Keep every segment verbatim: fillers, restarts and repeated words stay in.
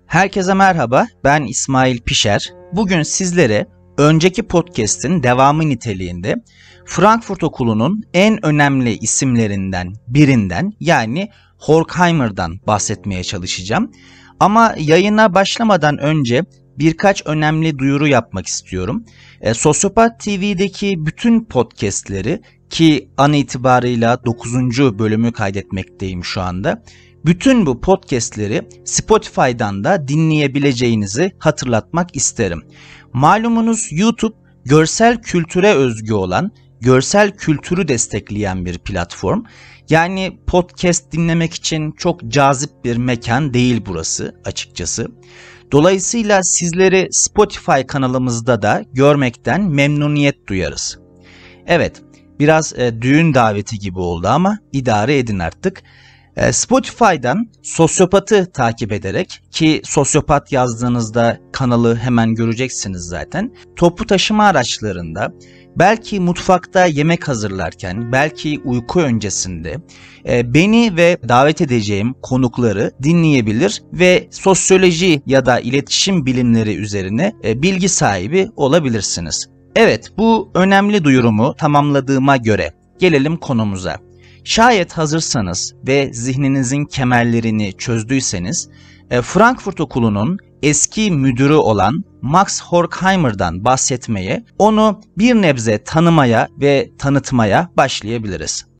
Herkese merhaba, ben İsmail Pişer. Bugün sizlere önceki podcast'in devamı niteliğinde Frankfurt Okulu'nun en önemli isimlerinden birinden yani Horkheimer'dan bahsetmeye çalışacağım. Ama yayına başlamadan önce birkaç önemli duyuru yapmak istiyorum. E, Sosyopat T V'deki bütün podcast'leri ki an itibarıyla dokuzuncu bölümü kaydetmekteyim şu anda. Bütün bu podcast'leri Spotify'dan da dinleyebileceğinizi hatırlatmak isterim. Malumunuz YouTube görsel kültüre özgü olan, görsel kültürü destekleyen bir platform. Yani podcast dinlemek için çok cazip bir mekan değil burası açıkçası. Dolayısıyla sizleri Spotify kanalımızda da görmekten memnuniyet duyarız. Evet, biraz e, düğün daveti gibi oldu ama idare edin artık. Spotify'dan Sosyopat'ı takip ederek, ki Sosyopat yazdığınızda kanalı hemen göreceksiniz zaten, toplu taşıma araçlarında, belki mutfakta yemek hazırlarken, belki uyku öncesinde beni ve davet edeceğim konukları dinleyebilir ve sosyoloji ya da iletişim bilimleri üzerine bilgi sahibi olabilirsiniz. Evet, bu önemli duyurumu tamamladığıma göre gelelim konumuza. Şayet hazırsanız ve zihninizin kemerlerini çözdüyseniz, Frankfurt Okulu'nun eski müdürü olan Max Horkheimer'dan bahsetmeye, onu bir nebze tanımaya ve tanıtmaya başlayabiliriz.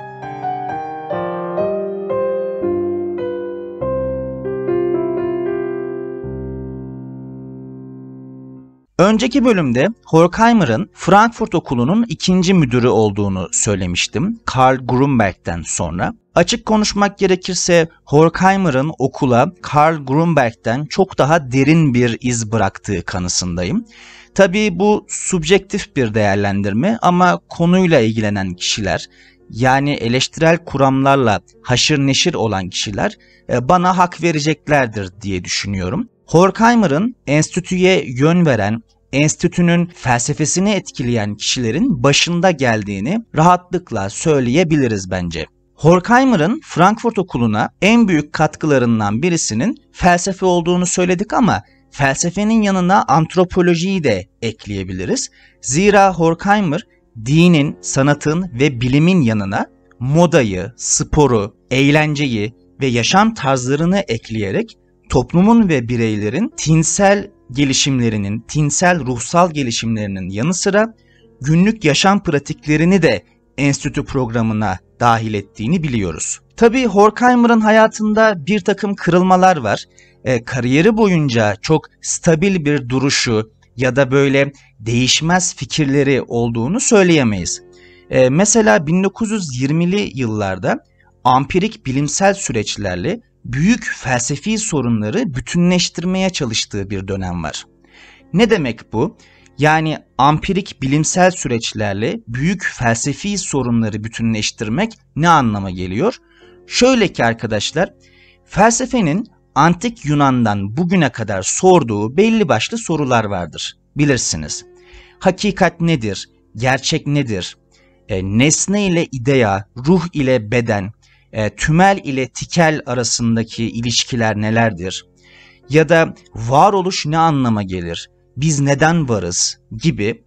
Önceki bölümde Horkheimer'ın Frankfurt Okulu'nun ikinci müdürü olduğunu söylemiştim, Karl Grunberg'den sonra. Açık konuşmak gerekirse Horkheimer'ın okula Karl Grunberg'den çok daha derin bir iz bıraktığı kanısındayım. Tabii bu subjektif bir değerlendirme ama konuyla ilgilenen kişiler, yani eleştirel kuramlarla haşır neşir olan kişiler bana hak vereceklerdir diye düşünüyorum. Horkheimer'ın enstitüye yön veren, enstitünün felsefesini etkileyen kişilerin başında geldiğini rahatlıkla söyleyebiliriz bence. Horkheimer'ın Frankfurt Okulu'na en büyük katkılarından birisinin felsefe olduğunu söyledik ama felsefenin yanına antropolojiyi de ekleyebiliriz. Zira Horkheimer dinin, sanatın ve bilimin yanına modayı, sporu, eğlenceyi ve yaşam tarzlarını ekleyerek toplumun ve bireylerin tinsel gelişimlerinin, tinsel ruhsal gelişimlerinin yanı sıra günlük yaşam pratiklerini de enstitü programına dahil ettiğini biliyoruz. Tabii Horkheimer'ın hayatında bir takım kırılmalar var. E, kariyeri boyunca çok stabil bir duruşu ya da böyle değişmez fikirleri olduğunu söyleyemeyiz. E, mesela bin dokuz yüz yirmili yıllarda ampirik bilimsel süreçlerle büyük felsefi sorunları bütünleştirmeye çalıştığı bir dönem var. Ne demek bu? Yani ampirik bilimsel süreçlerle büyük felsefi sorunları bütünleştirmek ne anlama geliyor? Şöyle ki arkadaşlar, felsefenin antik Yunan'dan bugüne kadar sorduğu belli başlı sorular vardır. Bilirsiniz. Hakikat nedir? Gerçek nedir? E, nesne ile idea, ruh ile beden, E, tümel ile tikel arasındaki ilişkiler nelerdir? Ya da varoluş ne anlama gelir? Biz neden varız? Gibi.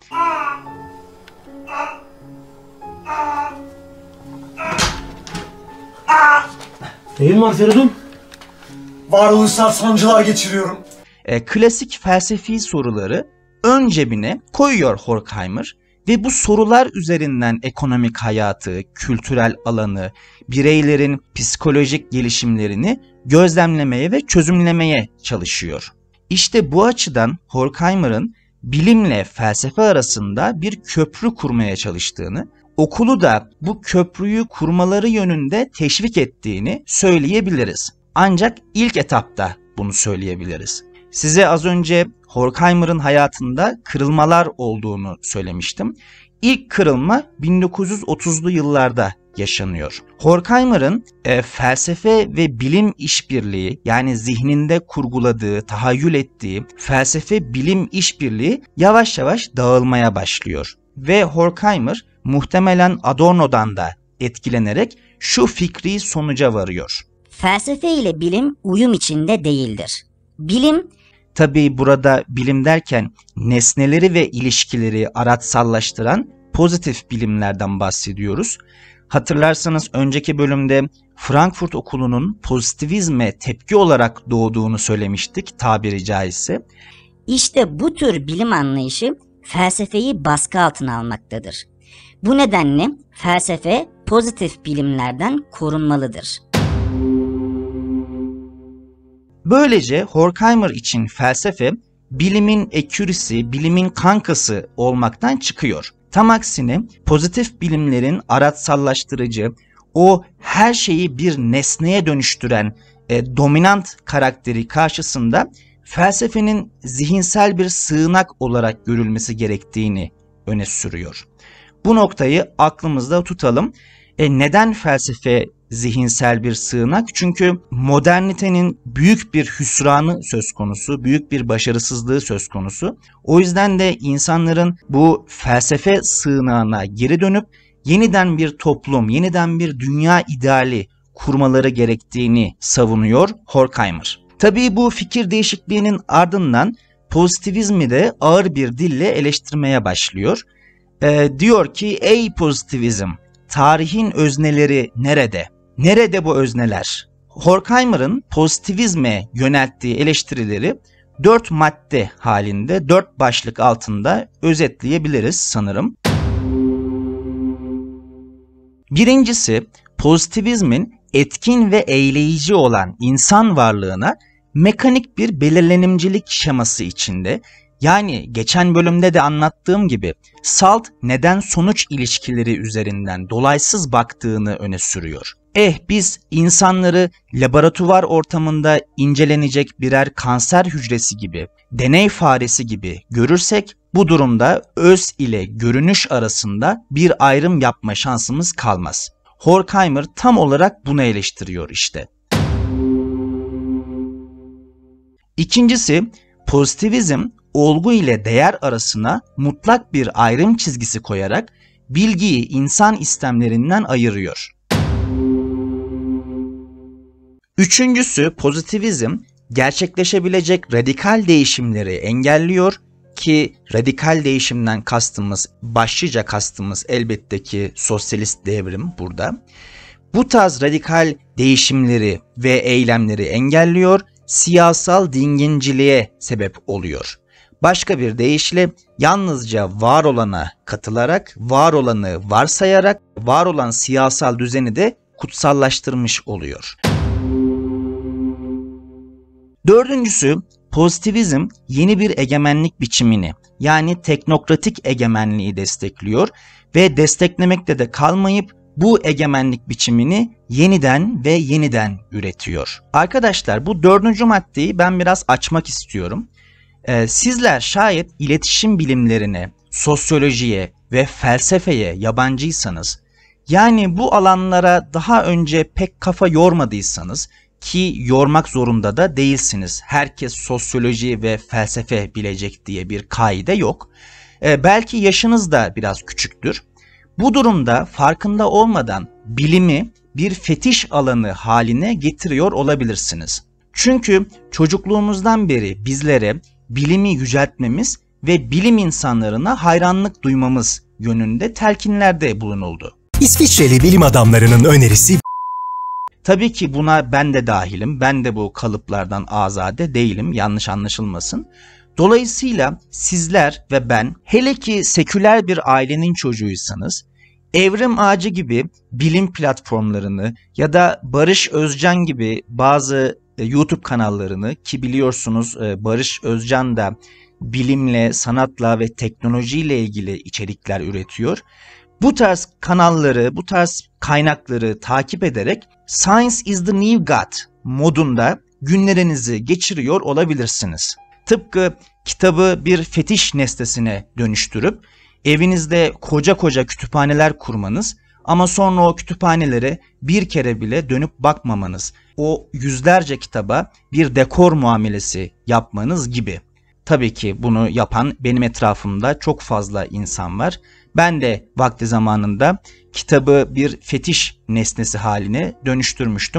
Neyin var Feridun? Varoluşsal sancılar geçiriyorum. E, klasik felsefi soruları ön cebine koyuyor Horkheimer ve bu sorular üzerinden ekonomik hayatı, kültürel alanı, bireylerin psikolojik gelişimlerini gözlemlemeye ve çözümlemeye çalışıyor. İşte bu açıdan Horkheimer'ın bilimle felsefe arasında bir köprü kurmaya çalıştığını, okulu da bu köprüyü kurmaları yönünde teşvik ettiğini söyleyebiliriz. Ancak ilk etapta bunu söyleyebiliriz. Size az önce Horkheimer'ın hayatında kırılmalar olduğunu söylemiştim. İlk kırılma bin dokuz yüz otuzlu yıllarda yaşanıyor. Horkheimer'ın e, felsefe ve bilim işbirliği, yani zihninde kurguladığı, tahayyül ettiği felsefe bilim işbirliği yavaş yavaş dağılmaya başlıyor. Ve Horkheimer muhtemelen Adorno'dan da etkilenerek şu fikri sonuca varıyor. Felsefe ile bilim uyum içinde değildir. Bilim, tabii burada bilim derken nesneleri ve ilişkileri araçsallaştıran pozitif bilimlerden bahsediyoruz. Hatırlarsanız önceki bölümde Frankfurt Okulu'nun pozitivizme tepki olarak doğduğunu söylemiştik tabiri caizse. işte bu tür bilim anlayışı felsefeyi baskı altına almaktadır. Bu nedenle felsefe pozitif bilimlerden korunmalıdır. Böylece Horkheimer için felsefe bilimin ekürisi, bilimin kankası olmaktan çıkıyor. Tam aksine pozitif bilimlerin araçsallaştırıcı, o her şeyi bir nesneye dönüştüren e, dominant karakteri karşısında felsefenin zihinsel bir sığınak olarak görülmesi gerektiğini öne sürüyor. Bu noktayı aklımızda tutalım. E neden felsefe zihinsel bir sığınak? Çünkü modernitenin büyük bir hüsranı söz konusu, büyük bir başarısızlığı söz konusu. O yüzden de insanların bu felsefe sığınağına geri dönüp yeniden bir toplum, yeniden bir dünya ideali kurmaları gerektiğini savunuyor Horkheimer. Tabii bu fikir değişikliğinin ardından pozitivizmi de ağır bir dille eleştirmeye başlıyor. Ee, diyor ki ey pozitivizm, tarihin özneleri nerede? Nerede bu özneler? Horkheimer'ın pozitivizme yönelttiği eleştirileri dört madde halinde, dört başlık altında özetleyebiliriz sanırım. Birincisi, pozitivizmin etkin ve eyleyici olan insan varlığına mekanik bir belirlenimcilik şeması içinde, yani geçen bölümde de anlattığım gibi salt neden-sonuç ilişkileri üzerinden dolaysız baktığını öne sürüyor. Eh biz insanları laboratuvar ortamında incelenecek birer kanser hücresi gibi, deney faresi gibi görürsek bu durumda öz ile görünüş arasında bir ayrım yapma şansımız kalmaz. Horkheimer tam olarak bunu eleştiriyor işte. İkincisi, pozitivizm olgu ile değer arasına mutlak bir ayrım çizgisi koyarak bilgiyi insan istemlerinden ayırıyor. Üçüncüsü, pozitivizm gerçekleşebilecek radikal değişimleri engelliyor ki radikal değişimden kastımız, başlıca kastımız elbette ki sosyalist devrim burada. Bu tarz radikal değişimleri ve eylemleri engelliyor, siyasal dinginciliğe sebep oluyor. Başka bir deyişle yalnızca var olana katılarak, var olanı varsayarak, var olan siyasal düzeni de kutsallaştırmış oluyor. Dördüncüsü, pozitivizm yeni bir egemenlik biçimini, yani teknokratik egemenliği destekliyor ve desteklemekte de kalmayıp bu egemenlik biçimini yeniden ve yeniden üretiyor. Arkadaşlar bu dördüncü maddeyi ben biraz açmak istiyorum. Ee, sizler şayet iletişim bilimlerine, sosyolojiye ve felsefeye yabancıysanız, yani bu alanlara daha önce pek kafa yormadıysanız, ki yormak zorunda da değilsiniz. Herkes sosyoloji ve felsefe bilecek diye bir kaide yok. Ee, belki yaşınız da biraz küçüktür. Bu durumda farkında olmadan bilimi bir fetiş alanı haline getiriyor olabilirsiniz. Çünkü çocukluğumuzdan beri bizlere bilimi yüceltmemiz ve bilim insanlarına hayranlık duymamız yönünde telkinlerde bulunuldu. İsviçreli bilim adamlarının önerisi. Tabii ki buna ben de dahilim. Ben de bu kalıplardan azade değilim. Yanlış anlaşılmasın. Dolayısıyla sizler ve ben, hele ki seküler bir ailenin çocuğuysanız, Evrim Ağacı gibi bilim platformlarını ya da Barış Özcan gibi bazı YouTube kanallarını, ki biliyorsunuz Barış Özcan da bilimle, sanatla ve teknolojiyle ilgili içerikler üretiyor. Bu tarz kanalları, bu tarz kaynakları takip ederek Science is the New God modunda günlerinizi geçiriyor olabilirsiniz. Tıpkı kitabı bir fetiş nesnesine dönüştürüp evinizde koca koca kütüphaneler kurmanız ama sonra o kütüphanelere bir kere bile dönüp bakmamanız, o yüzlerce kitaba bir dekor muamelesi yapmanız gibi. Tabii ki bunu yapan benim etrafımda çok fazla insan var. Ben de vakti zamanında kitabı bir fetiş nesnesi haline dönüştürmüştüm.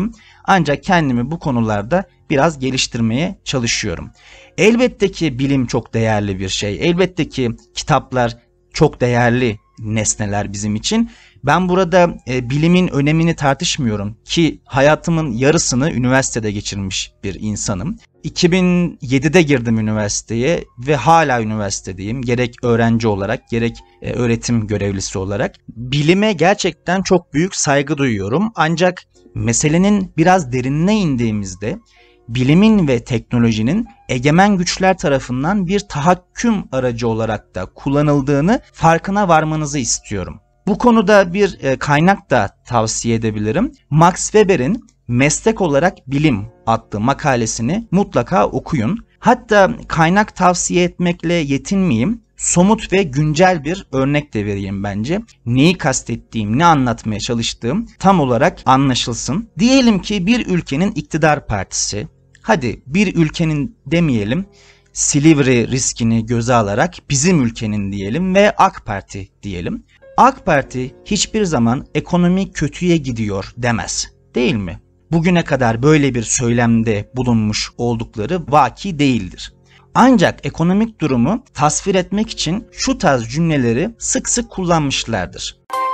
Ancak kendimi bu konularda biraz geliştirmeye çalışıyorum. Elbette ki bilim çok değerli bir şey. Elbette ki kitaplar çok değerli nesneler bizim için. Ben burada e, bilimin önemini tartışmıyorum ki hayatımın yarısını üniversitede geçirmiş bir insanım. iki bin yedide girdim üniversiteye ve hala üniversitedeyim. Gerek öğrenci olarak gerek e, öğretim görevlisi olarak. Bilime gerçekten çok büyük saygı duyuyorum. Ancak meselenin biraz derinine indiğimizde bilimin ve teknolojinin egemen güçler tarafından bir tahakküm aracı olarak da kullanıldığını farkına varmanızı istiyorum. Bu konuda bir e, kaynak da tavsiye edebilirim. Max Weber'in Meslek Olarak Bilim adlı makalesini mutlaka okuyun. Hatta kaynak tavsiye etmekle yetinmeyeyim. Somut ve güncel bir örnek de vereyim bence. Neyi kastettiğim, ne anlatmaya çalıştığım tam olarak anlaşılsın. Diyelim ki bir ülkenin iktidar partisi, hadi bir ülkenin demeyelim, Silivri riskini göze alarak bizim ülkenin diyelim ve AK Parti diyelim. AK Parti hiçbir zaman ekonomi kötüye gidiyor demez, değil mi? Bugüne kadar böyle bir söylemde bulunmuş oldukları vaki değildir. Ancak ekonomik durumu tasvir etmek için şu tarz cümleleri sık sık kullanmışlardır.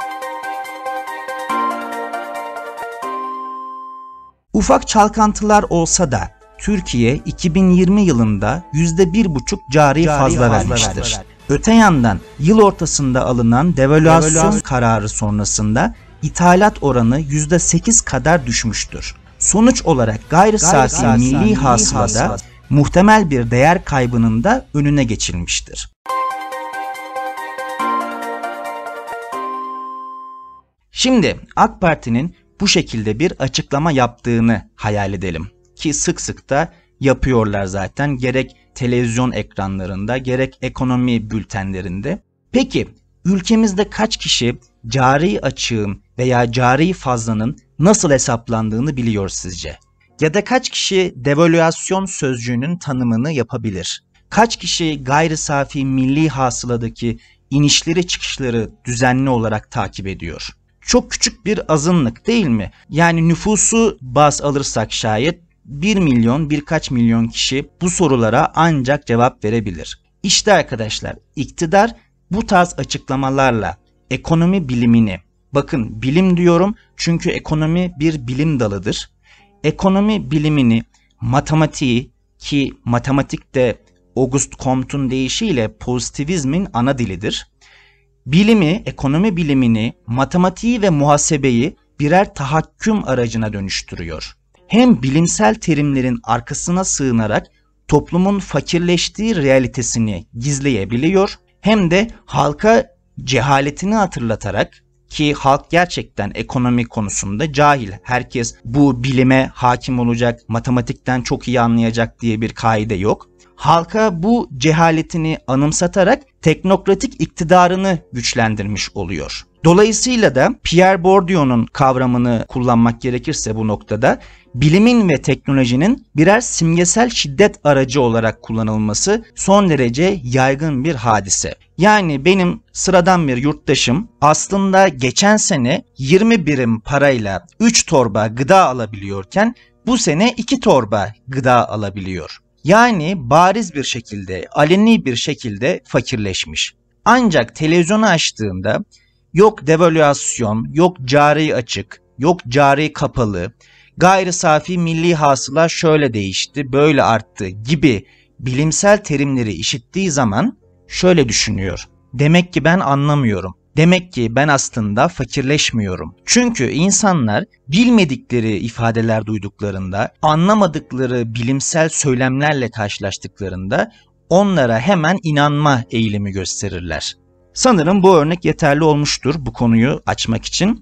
Ufak çalkantılar olsa da Türkiye iki bin yirmi yılında yüzde bir buçuk cari, cari fazla, fazla vermiştir. vermiştir. Öte yandan yıl ortasında alınan devalüasyon, devalüasyon kararı sonrasında ithalat oranı yüzde sekiz kadar düşmüştür. Sonuç olarak gayri safi, gayri milli, milli hasılada hasıla muhtemel bir değer kaybının da önüne geçilmiştir. Şimdi AK Parti'nin bu şekilde bir açıklama yaptığını hayal edelim ki sık sık da yapıyorlar zaten, gerek televizyon ekranlarında gerek ekonomi bültenlerinde. Peki ülkemizde kaç kişi cari açığın veya cari fazlanın nasıl hesaplandığını biliyor sizce? Ya da kaç kişi devalüasyon sözcüğünün tanımını yapabilir? Kaç kişi gayri safi milli hasıladaki inişleri çıkışları düzenli olarak takip ediyor? Çok küçük bir azınlık değil mi? Yani nüfusu baz alırsak şayet bir milyon birkaç milyon kişi bu sorulara ancak cevap verebilir. İşte arkadaşlar, iktidar bu tarz açıklamalarla ekonomi bilimini, bakın bilim diyorum çünkü ekonomi bir bilim dalıdır. Ekonomi bilimini, matematiği, ki matematik de Auguste Comte'un deyişiyle pozitivizmin ana dilidir. Bilimi, ekonomi bilimini, matematiği ve muhasebeyi birer tahakküm aracına dönüştürüyor. Hem bilimsel terimlerin arkasına sığınarak toplumun fakirleştiği realitesini gizleyebiliyor, hem de halka cehaletini hatırlatarak, ki halk gerçekten ekonomi konusunda cahil, herkes bu bilime hakim olacak, matematikten çok iyi anlayacak diye bir kaide yok. Halka bu cehaletini anımsatarak teknokratik iktidarını güçlendirmiş oluyor. Dolayısıyla da Pierre Bourdieu'nun kavramını kullanmak gerekirse bu noktada bilimin ve teknolojinin birer simgesel şiddet aracı olarak kullanılması son derece yaygın bir hadise. Yani benim sıradan bir yurttaşım aslında geçen sene yirmi birim parayla üç torba gıda alabiliyorken bu sene iki torba gıda alabiliyor. Yani bariz bir şekilde, aleni bir şekilde fakirleşmiş. Ancak televizyonu açtığında yok devalüasyon, yok cari açık, yok cari kapalı, gayri safi milli hasıla şöyle değişti, böyle arttı gibi bilimsel terimleri işittiği zaman şöyle düşünüyor. Demek ki ben anlamıyorum. Demek ki ben aslında fakirleşmiyorum. Çünkü insanlar bilmedikleri ifadeler duyduklarında, anlamadıkları bilimsel söylemlerle karşılaştıklarında onlara hemen inanma eğilimi gösterirler. Sanırım bu örnek yeterli olmuştur bu konuyu açmak için.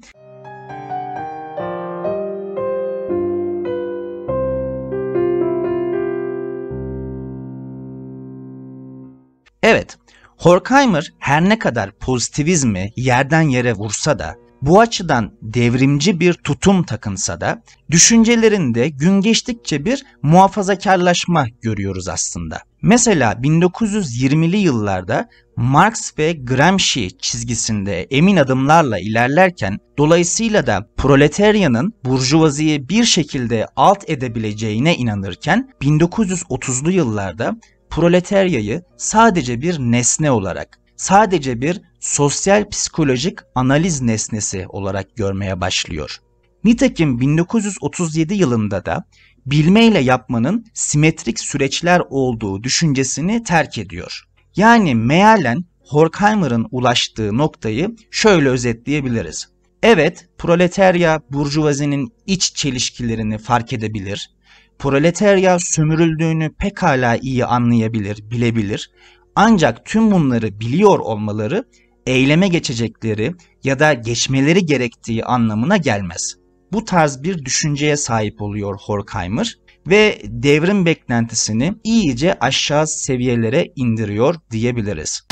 Evet, Horkheimer her ne kadar pozitivizmi yerden yere vursa da Bu açıdan devrimci bir tutum takınsa da düşüncelerinde gün geçtikçe bir muhafazakarlaşma görüyoruz aslında. Mesela bin dokuz yüz yirmili yıllarda Marx ve Gramsci çizgisinde emin adımlarla ilerlerken, dolayısıyla da proletaryanın burjuvaziyi bir şekilde alt edebileceğine inanırken, bin dokuz yüz otuzlu yıllarda proletaryayı sadece bir nesne olarak, sadece bir sosyal psikolojik analiz nesnesi olarak görmeye başlıyor. Nitekim bin dokuz yüz otuz yedi yılında da bilmeyle yapmanın simetrik süreçler olduğu düşüncesini terk ediyor. Yani mealen Horkheimer'ın ulaştığı noktayı şöyle özetleyebiliriz. Evet, proletarya burjuvazinin iç çelişkilerini fark edebilir, proletarya sömürüldüğünü pekala iyi anlayabilir, bilebilir. Ancak tüm bunları biliyor olmaları eyleme geçecekleri ya da geçmeleri gerektiği anlamına gelmez. Bu tarz bir düşünceye sahip oluyor Horkheimer ve devrim beklentisini iyice aşağı seviyelere indiriyor diyebiliriz.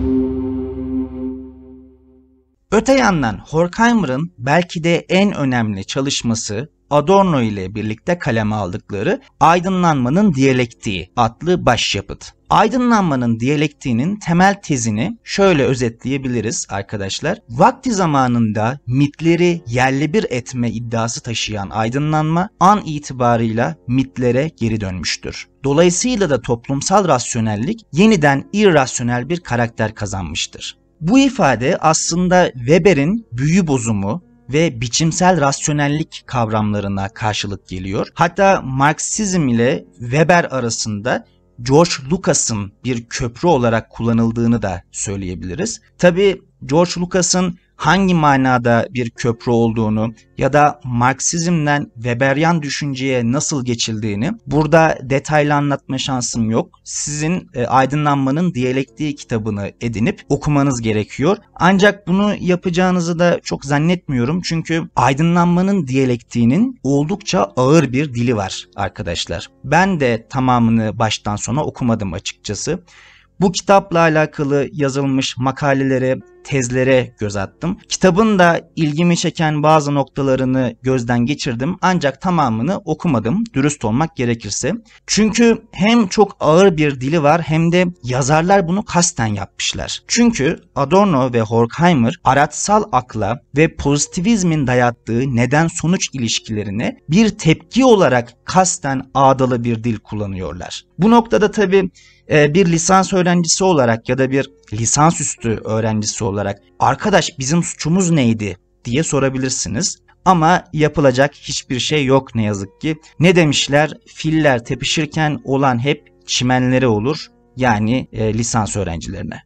Öte yandan Horkheimer'ın belki de en önemli çalışması Adorno ile birlikte kaleme aldıkları Aydınlanmanın Diyalektiği adlı başyapıt. Aydınlanmanın diyalektiğinin temel tezini şöyle özetleyebiliriz arkadaşlar. Vakti zamanında mitleri yerle bir etme iddiası taşıyan aydınlanma an itibarıyla mitlere geri dönmüştür. Dolayısıyla da toplumsal rasyonellik yeniden irrasyonel bir karakter kazanmıştır. Bu ifade aslında Weber'in büyü bozumu ve biçimsel rasyonellik kavramlarına karşılık geliyor. Hatta Marksizm ile Weber arasında George Lucas'ın bir köprü olarak kullanıldığını da söyleyebiliriz. Tabii George Lucas'ın hangi manada bir köprü olduğunu ya da Marksizmden Weberyan düşünceye nasıl geçildiğini burada detaylı anlatma şansım yok. Sizin e, Aydınlanmanın Diyalektiği kitabını edinip okumanız gerekiyor. Ancak bunu yapacağınızı da çok zannetmiyorum. Çünkü Aydınlanmanın Diyalektiğinin oldukça ağır bir dili var arkadaşlar. Ben de tamamını baştan sona okumadım açıkçası. Bu kitapla alakalı yazılmış makalelere, tezlere göz attım. Kitabın da ilgimi çeken bazı noktalarını gözden geçirdim ancak tamamını okumadım, dürüst olmak gerekirse. Çünkü hem çok ağır bir dili var hem de yazarlar bunu kasten yapmışlar. Çünkü Adorno ve Horkheimer araçsal akla ve pozitivizmin dayattığı neden-sonuç ilişkilerine bir tepki olarak kasten ağdalı bir dil kullanıyorlar. Bu noktada tabii bir lisans öğrencisi olarak ya da bir lisansüstü öğrencisi olarak arkadaş bizim suçumuz neydi diye sorabilirsiniz. Ama yapılacak hiçbir şey yok ne yazık ki. Ne demişler? Filler tepişirken olan hep çimenlere olur. Yani e, lisans öğrencilerine.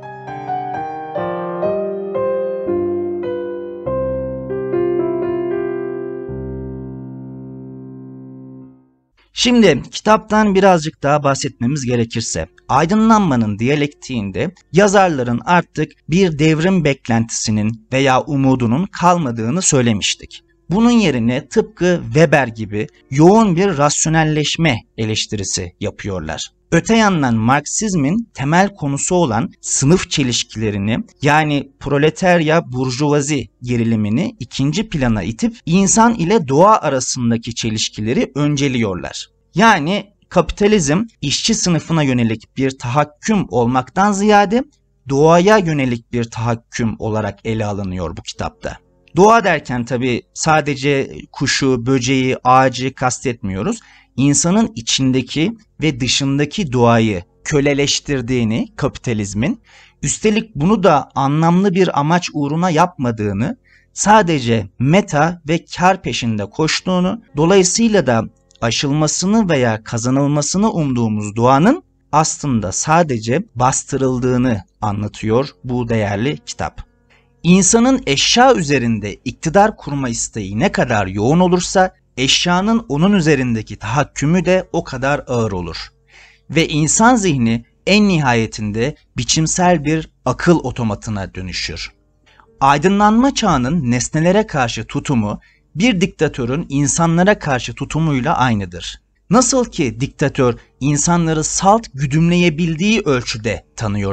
Şimdi kitaptan birazcık daha bahsetmemiz gerekirse, Aydınlanmanın Diyalektiğinde yazarların artık bir devrim beklentisinin veya umudunun kalmadığını söylemiştik. Bunun yerine tıpkı Weber gibi yoğun bir rasyonelleşme eleştirisi yapıyorlar. Öte yandan Marksizmin temel konusu olan sınıf çelişkilerini yani proletarya burjuvazi gerilimini ikinci plana itip insan ile doğa arasındaki çelişkileri önceliyorlar. Yani kapitalizm işçi sınıfına yönelik bir tahakküm olmaktan ziyade doğaya yönelik bir tahakküm olarak ele alınıyor bu kitapta. Doğa derken tabii sadece kuşu, böceği, ağacı kastetmiyoruz. İnsanın içindeki ve dışındaki doğayı köleleştirdiğini kapitalizmin, üstelik bunu da anlamlı bir amaç uğruna yapmadığını, sadece meta ve kar peşinde koştuğunu, dolayısıyla da aşılmasını veya kazanılmasını umduğumuz doğanın aslında sadece bastırıldığını anlatıyor bu değerli kitap. İnsanın eşya üzerinde iktidar kurma isteği ne kadar yoğun olursa, eşyanın onun üzerindeki tahakkümü de o kadar ağır olur. Ve insan zihni en nihayetinde biçimsel bir akıl otomatına dönüşür. Aydınlanma çağının nesnelere karşı tutumu, bir diktatörün insanlara karşı tutumuyla aynıdır. Nasıl ki diktatör insanları salt güdümleyebildiği ölçüde tanıyorsa,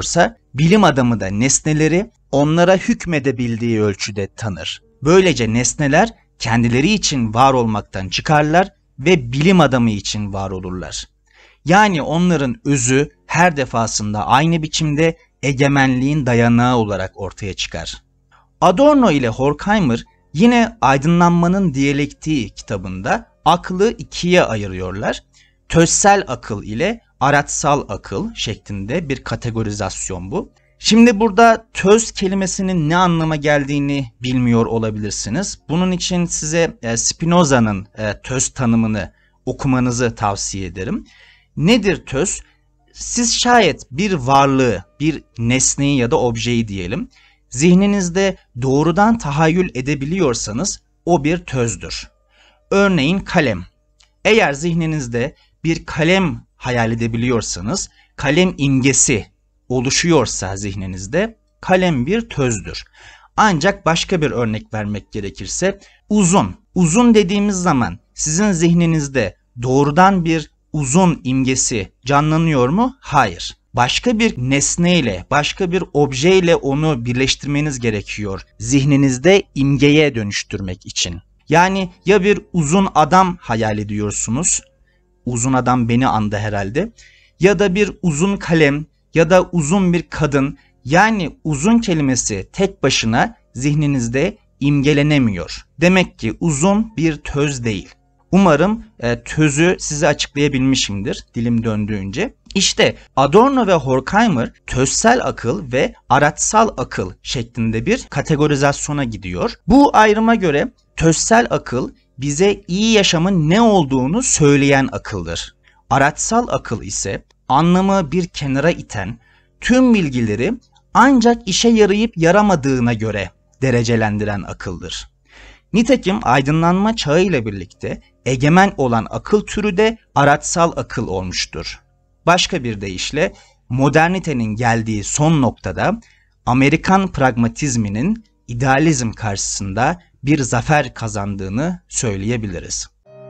Bilim adamı da nesneleri onlara hükmedebildiği ölçüde tanır. Böylece nesneler kendileri için var olmaktan çıkarlar ve bilim adamı için var olurlar. Yani onların özü her defasında aynı biçimde egemenliğin dayanağı olarak ortaya çıkar. Adorno ile Horkheimer yine Aydınlanmanın Diyalektiği kitabında aklı ikiye ayırıyorlar. Tözsel akıl ile araçsal akıl şeklinde bir kategorizasyon bu. Şimdi burada töz kelimesinin ne anlama geldiğini bilmiyor olabilirsiniz. Bunun için size Spinoza'nın töz tanımını okumanızı tavsiye ederim. Nedir töz? Siz şayet bir varlığı, bir nesneyi ya da objeyi diyelim, zihninizde doğrudan tahayyül edebiliyorsanız o bir tözdür. Örneğin kalem. Eğer zihninizde bir kalem hayal edebiliyorsanız, kalem imgesi oluşuyorsa zihninizde, kalem bir tözdür. Ancak başka bir örnek vermek gerekirse uzun. Uzun dediğimiz zaman sizin zihninizde doğrudan bir uzun imgesi canlanıyor mu? Hayır. Başka bir nesneyle, başka bir objeyle onu birleştirmeniz gerekiyor zihninizde imgeye dönüştürmek için. Yani ya bir uzun adam hayal ediyorsunuz, uzun adam beni andı herhalde, ya da bir uzun kalem ya da uzun bir kadın, yani uzun kelimesi tek başına zihninizde imgelenemiyor. Demek ki uzun bir töz değil. Umarım e, tözü size açıklayabilmişimdir dilim döndüğünce. İşte Adorno ve Horkheimer tözsel akıl ve araçsal akıl şeklinde bir kategorizasyona gidiyor. Bu ayrıma göre tözsel akıl bize iyi yaşamın ne olduğunu söyleyen akıldır. Araçsal akıl ise anlamı bir kenara iten, tüm bilgileri ancak işe yarayıp yaramadığına göre derecelendiren akıldır. Nitekim aydınlanma çağı ile birlikte egemen olan akıl türü de araçsal akıl olmuştur. Başka bir deyişle modernitenin geldiği son noktada Amerikan pragmatizminin idealizm karşısında bir zafer kazandığını söyleyebiliriz.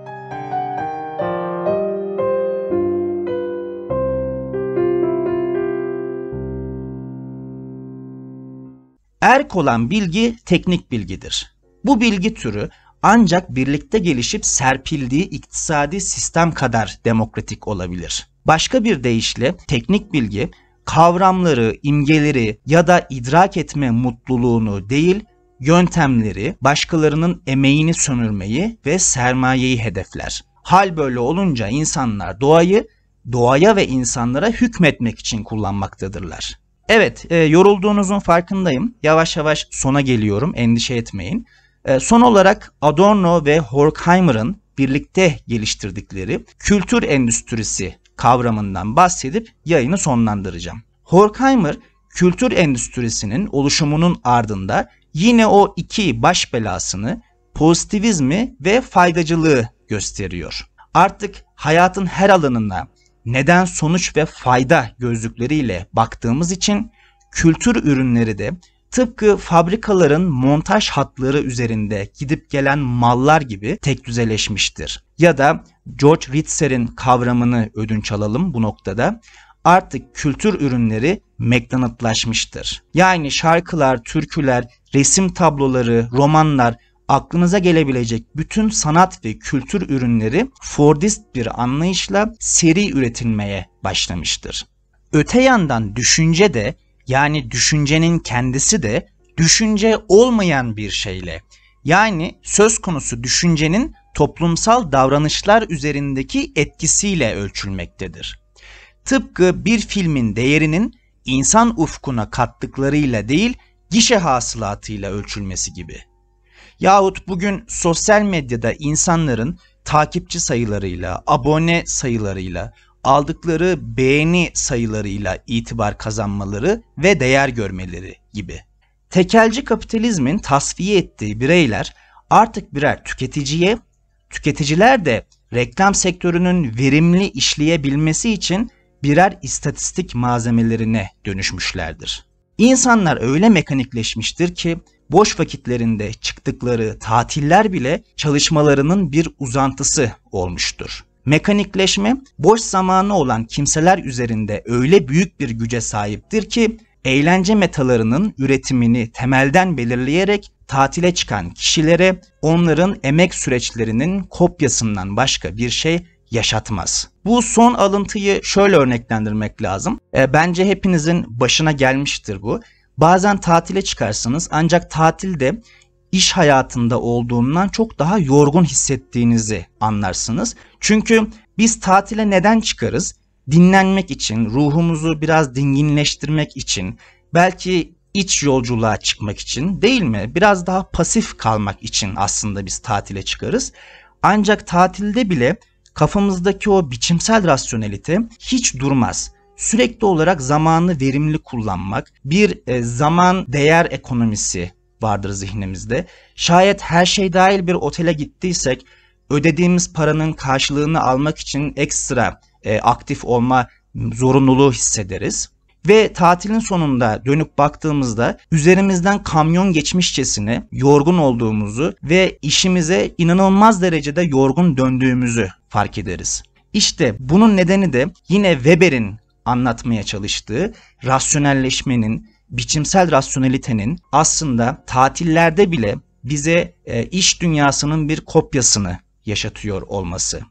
Erk olan bilgi teknik bilgidir. Bu bilgi türü ancak birlikte gelişip serpildiği iktisadi sistem kadar demokratik olabilir. Başka bir deyişle teknik bilgi kavramları, imgeleri ya da idrak etme mutluluğunu değil, yöntemleri, başkalarının emeğini sömürmeyi ve sermayeyi hedefler. Hal böyle olunca insanlar doğayı, doğaya ve insanlara hükmetmek için kullanmaktadırlar. Evet, e, yorulduğunuzun farkındayım. Yavaş yavaş sona geliyorum, endişe etmeyin. E, son olarak Adorno ve Horkheimer'ın birlikte geliştirdikleri kültür endüstrisi kavramından bahsedip yayını sonlandıracağım. Horkheimer, kültür endüstrisinin oluşumunun ardında yine o iki baş belasını, pozitivizmi ve faydacılığı gösteriyor. Artık hayatın her alanına neden, sonuç ve fayda gözlükleriyle baktığımız için kültür ürünleri de tıpkı fabrikaların montaj hatları üzerinde gidip gelen mallar gibi tekdüzeleşmiştir. Ya da George Ritzer'in kavramını ödünç alalım bu noktada. Artık kültür ürünleri McDonald'laşmıştır. Yani şarkılar, türküler, resim tabloları, romanlar, aklınıza gelebilecek bütün sanat ve kültür ürünleri Fordist bir anlayışla seri üretilmeye başlamıştır. Öte yandan düşünce de, yani düşüncenin kendisi de düşünce olmayan bir şeyle, yani söz konusu düşüncenin toplumsal davranışlar üzerindeki etkisiyle ölçülmektedir. Tıpkı bir filmin değerinin insan ufkuna kattıklarıyla değil, gişe hasılatıyla ölçülmesi gibi. Yahut bugün sosyal medyada insanların takipçi sayılarıyla, abone sayılarıyla, aldıkları beğeni sayılarıyla itibar kazanmaları ve değer görmeleri gibi. Tekelci kapitalizmin tasfiye ettiği bireyler artık birer tüketiciye, tüketiciler de reklam sektörünün verimli işleyebilmesi için birer istatistik malzemelerine dönüşmüşlerdir. İnsanlar öyle mekanikleşmiştir ki boş vakitlerinde çıktıkları tatiller bile çalışmalarının bir uzantısı olmuştur. Mekanikleşme boş zamanı olan kimseler üzerinde öyle büyük bir güce sahiptir ki eğlence metalarının üretimini temelden belirleyerek tatile çıkan kişilere onların emek süreçlerinin kopyasından başka bir şey yaşatmaz. Bu son alıntıyı şöyle örneklendirmek lazım. E, bence hepinizin başına gelmiştir bu. Bazen tatile çıkarsınız ancak tatilde iş hayatında olduğundan çok daha yorgun hissettiğinizi anlarsınız. Çünkü biz tatile neden çıkarız? Dinlenmek için, ruhumuzu biraz dinginleştirmek için, belki iç yolculuğa çıkmak için değil mi? Biraz daha pasif kalmak için aslında biz tatile çıkarız. Ancak tatilde bile kafamızdaki o biçimsel rasyonelite hiç durmaz. Sürekli olarak zamanı verimli kullanmak, bir e, zaman değer ekonomisi vardır zihnimizde. Şayet her şey dahil bir otele gittiysek ödediğimiz paranın karşılığını almak için ekstra e, aktif olma zorunluluğu hissederiz. Ve tatilin sonunda dönüp baktığımızda üzerimizden kamyon geçmişçesine yorgun olduğumuzu ve işimize inanılmaz derecede yorgun döndüğümüzü fark ederiz. İşte bunun nedeni de yine Weber'in anlatmaya çalıştığı rasyonelleşmenin, biçimsel rasyonelitenin aslında tatillerde bile bize e, iş dünyasının bir kopyasını yaşatıyor olması.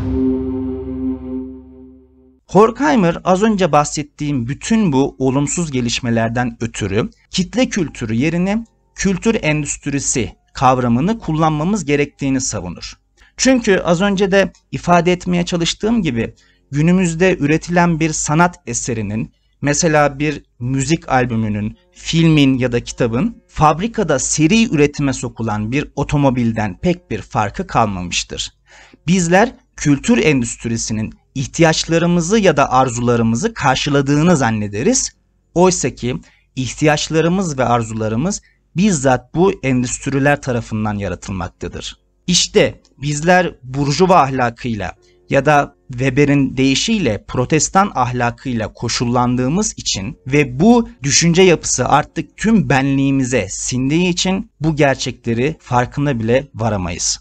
Horkheimer az önce bahsettiğim bütün bu olumsuz gelişmelerden ötürü kitle kültürü yerine kültür endüstrisi kavramını kullanmamız gerektiğini savunur. Çünkü az önce de ifade etmeye çalıştığım gibi günümüzde üretilen bir sanat eserinin, mesela bir müzik albümünün, filmin ya da kitabın fabrikada seri üretime sokulan bir otomobilden pek bir farkı kalmamıştır. Bizler kültür endüstrisinin ihtiyaçlarımızı ya da arzularımızı karşıladığını zannederiz. Oysa ki ihtiyaçlarımız ve arzularımız bizzat bu endüstriler tarafından yaratılmaktadır. İşte bizler burjuva ahlakıyla ya da Weber'in deyişiyle protestan ahlakıyla koşullandığımız için ve bu düşünce yapısı artık tüm benliğimize sindiği için bu gerçekleri farkına bile varamayız.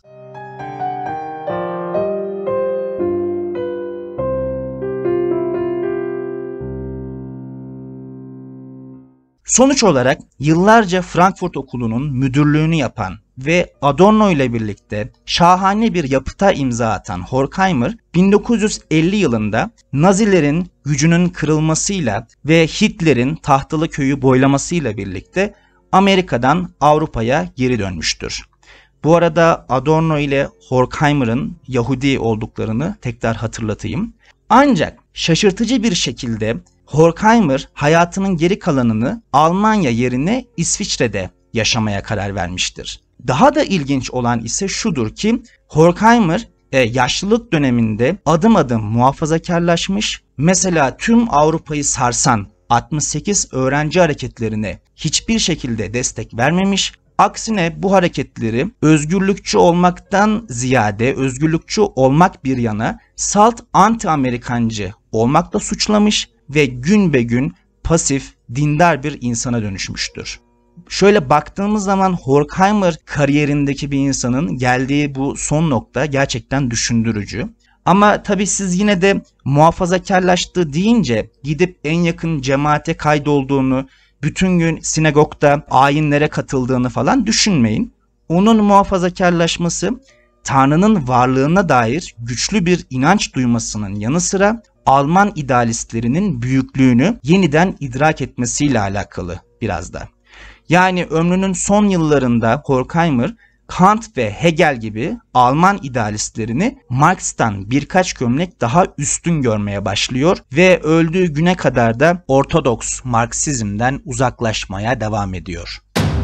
Sonuç olarak yıllarca Frankfurt Okulu'nun müdürlüğünü yapan ve Adorno ile birlikte şahane bir yapıta imza atan Horkheimer, bin dokuz yüz elli yılında Nazilerin gücünün kırılmasıyla ve Hitler'in tahtalı köyü boylamasıyla birlikte Amerika'dan Avrupa'ya geri dönmüştür. Bu arada Adorno ile Horkheimer'ın Yahudi olduklarını tekrar hatırlatayım. Ancak şaşırtıcı bir şekilde Horkheimer hayatının geri kalanını Almanya yerine İsviçre'de yaşamaya karar vermiştir. Daha da ilginç olan ise şudur ki Horkheimer e, yaşlılık döneminde adım adım muhafazakarlaşmış, mesela tüm Avrupa'yı sarsan altmış sekiz öğrenci hareketlerine hiçbir şekilde destek vermemiş, aksine bu hareketleri özgürlükçü olmaktan ziyade özgürlükçü olmak bir yana salt anti-Amerikancı olmakla suçlamış ve gün be gün pasif, dindar bir insana dönüşmüştür. Şöyle baktığımız zaman Horkheimer kariyerindeki bir insanın geldiği bu son nokta gerçekten düşündürücü. Ama tabii siz yine de muhafazakarlaştı deyince gidip en yakın cemaate kaydolduğunu, bütün gün sinagogda ayinlere katıldığını falan düşünmeyin. Onun muhafazakarlaşması Tanrı'nın varlığına dair güçlü bir inanç duymasının yanı sıra Alman idealistlerinin büyüklüğünü yeniden idrak etmesiyle alakalı biraz da. Yani ömrünün son yıllarında Horkheimer, Kant ve Hegel gibi Alman idealistlerini Marx'tan birkaç gömlek daha üstün görmeye başlıyor ve öldüğü güne kadar da Ortodoks Marksizm'den uzaklaşmaya devam ediyor.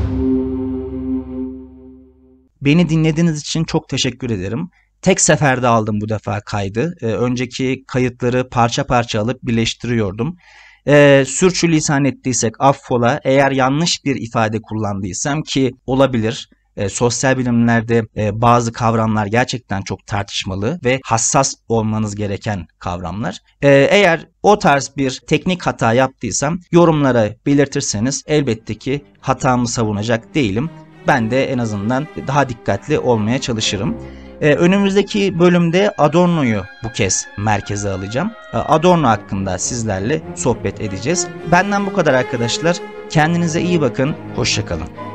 Beni dinlediğiniz için çok teşekkür ederim. Tek seferde aldım bu defa kaydı. Ee, önceki kayıtları parça parça alıp birleştiriyordum. Ee, sürçülisan ettiysek affola, eğer yanlış bir ifade kullandıysam ki olabilir. E, sosyal bilimlerde e, bazı kavramlar gerçekten çok tartışmalı ve hassas olmanız gereken kavramlar. E, eğer o tarz bir teknik hata yaptıysam yorumlara belirtirseniz elbette ki hatamı savunacak değilim. Ben de en azından daha dikkatli olmaya çalışırım. Ee, önümüzdeki bölümde Adorno'yu bu kez merkeze alacağım. Ee, Adorno hakkında sizlerle sohbet edeceğiz. Benden bu kadar arkadaşlar. Kendinize iyi bakın. Hoşça kalın.